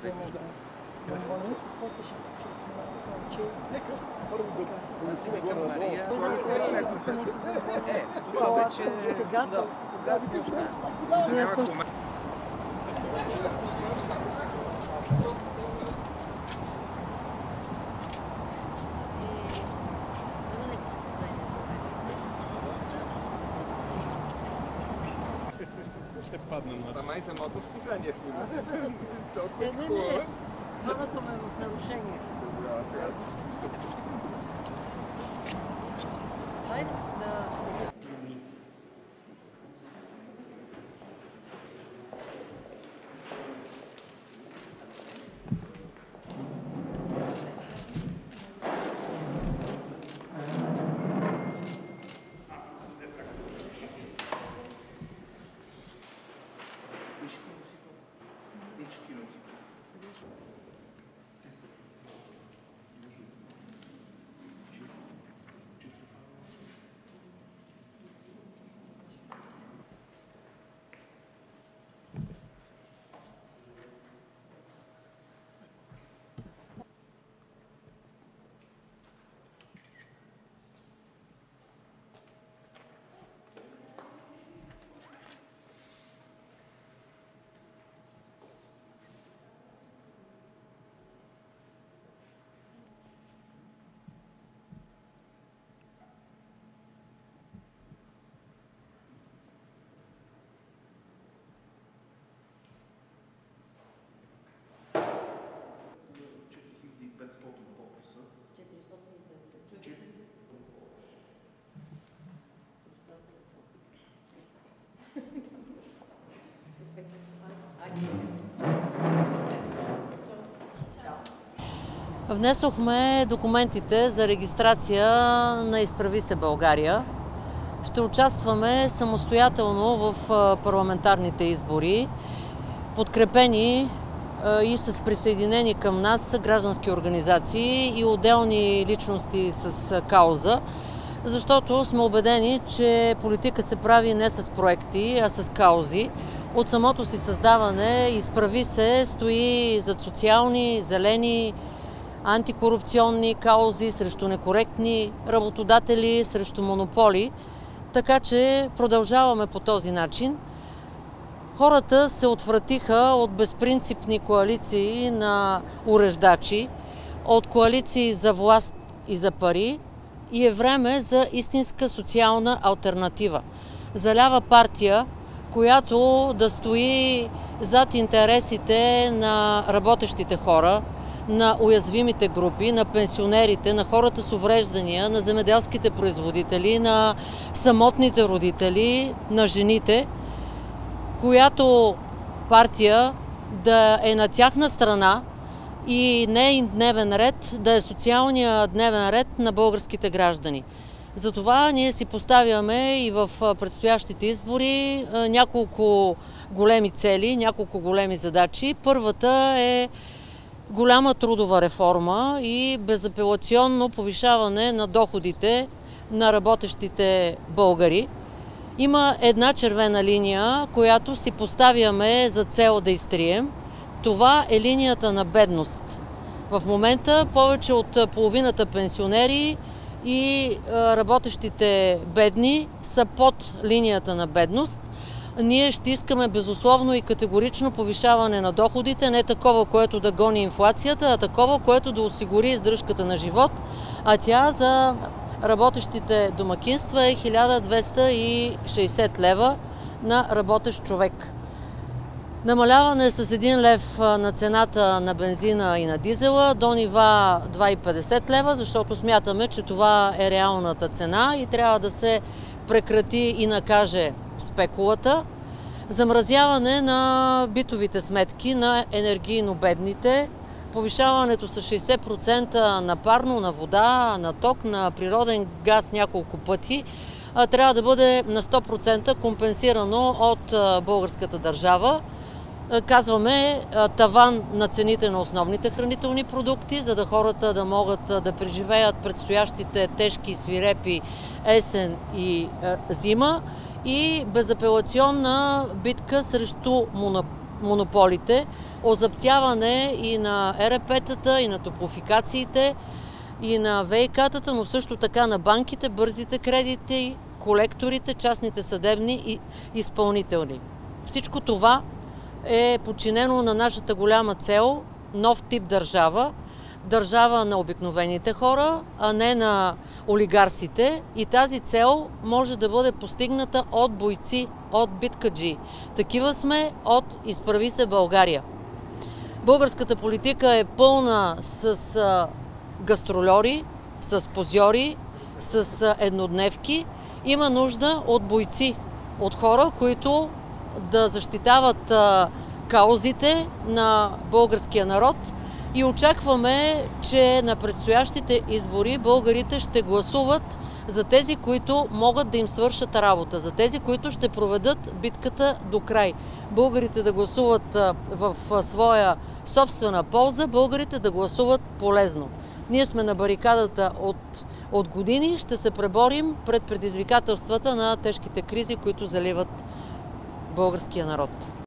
бомбони, после ще се че... Нека първо да Мария. Това вече... Сега, кога се случва? Ще падна на... Ама и самото списание снима. Не, хванаха ме в нарушение. Хайде да... Внесохме документите за регистрация на Изправи се България. Ще участваме самостоятелно в парламентарните избори, подкрепени и с присъединени към нас граждански организации и отделни личности с кауза, защото сме убедени, че политика се прави не с проекти, а с каузи. От самото си създаване Изправи се стои зад социални, зелени, антикорупционни каузи срещу некоректни работодатели, срещу монополи. Така че продължаваме по този начин. Хората се отвратиха от безпринципни коалиции на уреждачи, от коалиции за власт и за пари и е време за истинска социална алтернатива. За лява партия, която да стои зад интересите на работещите хора, на уязвимите групи, на пенсионерите, на хората с увреждания, на земеделските производители, на самотните родители, на жените, която партия да е на тяхна страна и нейн дневен ред да е социалния дневен ред на българските граждани. Затова ние си поставяме и в предстоящите избори няколко големи цели, няколко големи задачи. Първата е голяма трудова реформа и безапелационно повишаване на доходите на работещите българи. Има една червена линия, която си поставяме за цел да изтрием. Това е линията на бедност. В момента повече от половината пенсионери и работещите бедни са под линията на бедност. Ние ще искаме безусловно и категорично повишаване на доходите, не такова, което да гони инфлацията, а такова, което да осигури издръжката на живот, а тя за работещите домакинства е 1260 лева на работещ човек. Намаляване с 1 лев на цената на бензина и на дизела до нива 2,50 лева, защото смятаме, че това е реалната цена и трябва да се прекрати и накаже спекулата. Замразяване на битовите сметки на енергийно бедните, повишаването с 60% на парно, на вода, на ток, на природен газ няколко пъти, трябва да бъде на 100% компенсирано от българската държава. Казваме таван на цените на основните хранителни продукти, за да хората да могат да преживеят предстоящите тежки и свирепи есен и зима и безапелационна битка срещу монополите, озаптяване и на ЕРП-тата, и на топлофикациите, и на ВиК-тата, но също така на банките, бързите кредити, колекторите, частните съдебни и изпълнителни. Всичко това е подчинено на нашата голяма цел – нов тип държава, държава на обикновените хора, а не на олигарсите, и тази цел може да бъде постигната от бойци, от биткаджии. Такива сме от Изправи се България. Българската политика е пълна с гастрольори, с позьори, с еднодневки. Има нужда от бойци, от хора, които да защитават каузите на българския народ, и очакваме, че на предстоящите избори българите ще гласуват за тези, които могат да им свършат работа, за тези, които ще проведат битката до край. Българите да гласуват в своя собствена полза, българите да гласуват полезно. Ние сме на барикадата от години, ще се преборим пред предизвикателствата на тежките кризи, които заливат българския народ.